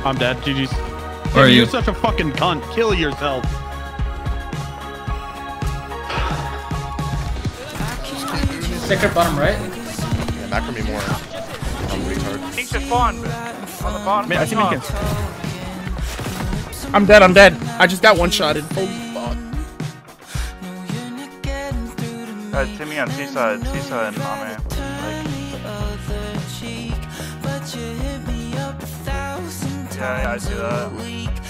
I'm dead. GG's. Where are you? You're such a fucking cunt. Kill yourself. Sticker bottom right. Yeah, macro me more. I'm retard. Think to spawn on the bottom. Man, I see me. I'm dead. I'm dead. I just got one shotted. Holy fuck. Timmy on Seaside and Mame. Yeah, I see that.